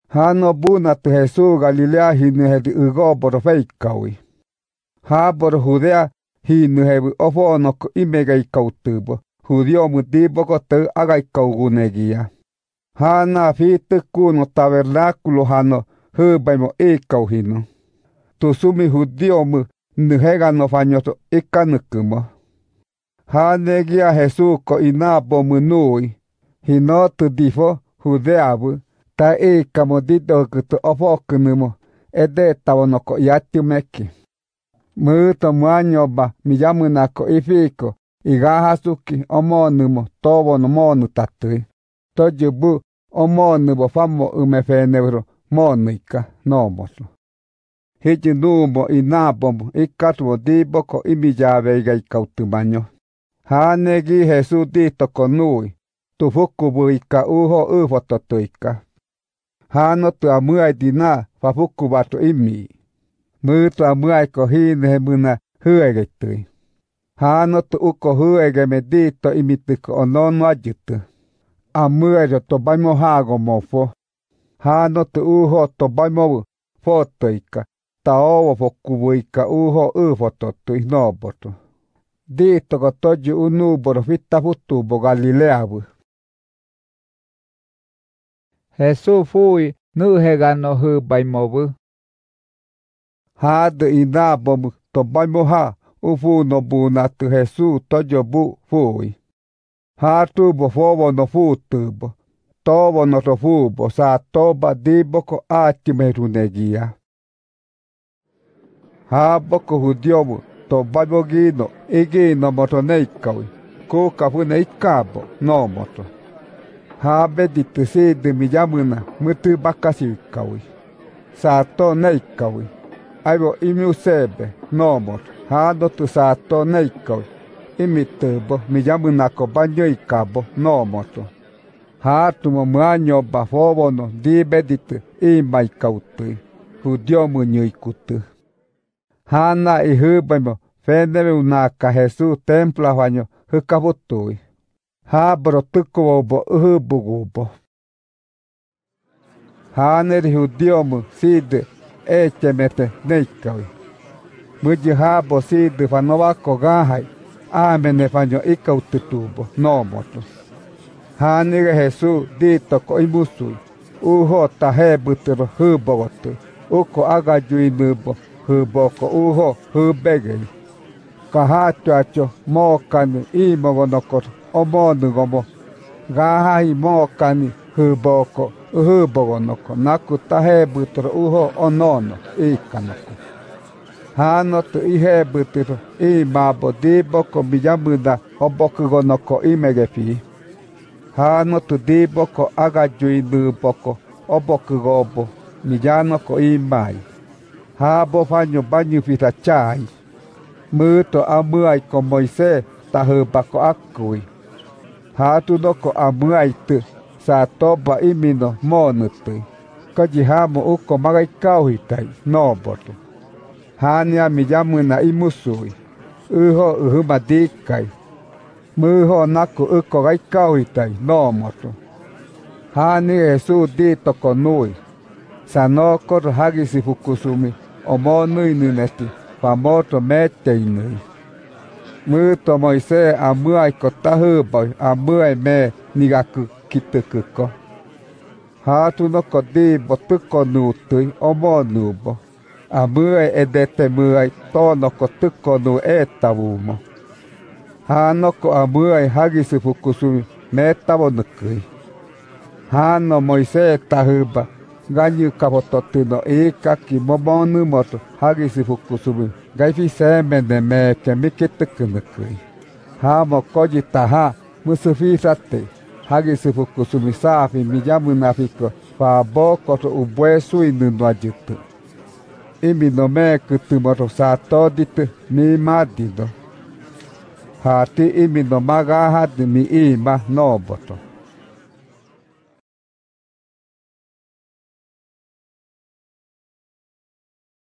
Hano bunatu Jesús Galilea hinuhedi ygoboro feikawi. Haboro Judea hinuhebi ofonoko imegaikautubo. Judiomu diboko te agaikaugunegia. Hana fiite kuno tabernáculo hano hybaimo ikauhino. Tusumi judiomu nuhegano fanyoto ikanukumo. Hanegia Jesús ko inabomu nui. Hinotu difo Judeabu. Ta ikamo didokutu ofokunumo. Ede tawonoko yatumeki. Muto muanyoba miyamunako ifiko. Igahasuki omonumo tobono monu tatui. Tojubu omonubo famo umefenebro monuika nomoso. Hiji numo inabomo ikatubo diboko imiyabeiga ikautumanyo. Hanegi Jesús ditoko nui. Tufukubu ika uho ufototuika. Hano tu amuai dina fafukubato imi. Mutu amuai ko hine muna huegetui. Hano tu uko huege medito imituko onono ajutu. Amuero to baimo hago mofo. Hano tu uho to baimo fotoika. Taowo fokubuika uho ufototui noboto. Dito ko toju unuboro fitta futubo Galileabu. Jesús fui nuhegano hybaimobu. Hadu inabomu to baimo ha. Ufuno bunatu Jesús tojobu fui. Hatubo fobo no futubo. Tobo no tofubo sa toba diboko atimerunegia. Haboko judiomu to babogino igino motoneikawi. Kuka funeikabo no moto. Habeditu sidi miyamuna mutu bakasikawi. Sa to neikawi. Aibo imiusebe no moto. Hado tu sato neikawi. Imitubo miyamunako banyoikabo no moto. Hatumo muanyoba fobono dibeditu imaikautui. Judiomu nyoikutu. Hana ihybaimo fenebe unaka Jesús templo afanyo hykabutui. Habro tukubobo uhybugubo. Haneri judiomu sidi echemete neikawi. Muji habo sidi fanovako gahai. Amene fanyo ikaututubo no moto. Hanire Jesús ditoko imusui. Uho tahebutiro hybogotu. Uko agayuinubo hyboko uho hybegei. Kahatuacho mokani imogonoko omonugomo. Gahai mokani hyboko hybogonoko. Naku tahebutiro uho onono ikanoko. Hano tu ihebutiro imabo diboko miyamuna obokugonoko imegefi. Hano tu diboko agayuinuboko obokugobo miyanoko imai. Habo fanyo banyu fitachai. Muto amuai ko Moise tahubako akui. Hatu noko amuai tu sa toba imino monutui. Kajihamo uko magaikauhitai noboto. Hania miyamuna imusui. Uho uhumadikai. Muho naku uko gaikauhitai nomoto. Hani Jesús ditoko nui. Sanoko hagisi fukusumi. Omonui nuneti. Pamoto meteinui. Muto Moise amuai ko tahuboi. Amuai me nigaku kitukuko. Hatu noko dibo tuko nutui omonubo. Amuai edete muai tonoko tukonu etavumo. Hanoko amuai hagisi fukusumi metavonukui. Hano Moise tahuba ganyu kapototino ikaki momonu moto hagisi fukusumi gaifi semene meke mikitukunukui. Hamo koji taha musufisate hagisi fukusumi safi miyamunafiko faboko to ubuesu inunuajutu. Imi no me kutumoto sato ditu mi madido. Hati imi no magaha di mi ima noboto.